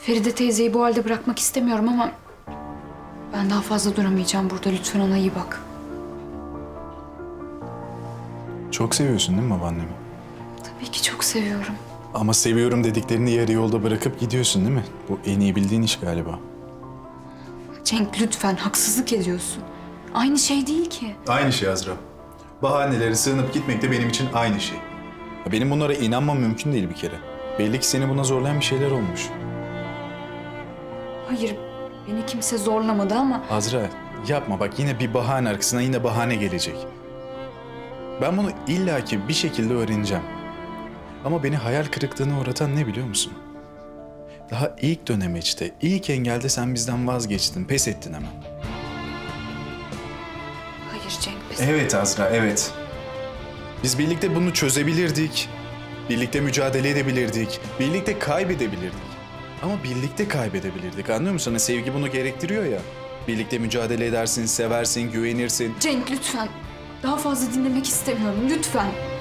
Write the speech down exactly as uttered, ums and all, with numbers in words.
Feride teyzeyi bu halde bırakmak istemiyorum ama... ben daha fazla duramayacağım burada. Lütfen ona iyi bak. Çok seviyorsun değil mi babaannemi? Tabii ki çok seviyorum. Ama seviyorum dediklerini yarı yolda bırakıp gidiyorsun değil mi? Bu en iyi bildiğin iş galiba. Cenk lütfen, haksızlık ediyorsun. Aynı şey değil ki. Aynı şey Azra. Bahanelere sığınıp gitmek de benim için aynı şey. Benim bunlara inanmam mümkün değil bir kere. Belli ki seni buna zorlayan bir şeyler olmuş. Hayır, beni kimse zorlamadı ama... Azra yapma bak, yine bir bahane arkasına yine bahane gelecek. Ben bunu illaki bir şekilde öğreneceğim. Ama beni hayal kırıklığına uğratan ne biliyor musun? Daha ilk dönemeçte, ilk engelde sen bizden vazgeçtin, pes ettin hemen. Hayır Cenk, pes... Evet Azra, evet. Biz birlikte bunu çözebilirdik. Birlikte mücadele edebilirdik. Birlikte kaybedebilirdik. Ama birlikte kaybedebilirdik. Anlıyor musun? Hani sevgi bunu gerektiriyor ya. Birlikte mücadele edersin, seversin, güvenirsin. Cenk lütfen. Daha fazla dinlemek istemiyorum. Lütfen.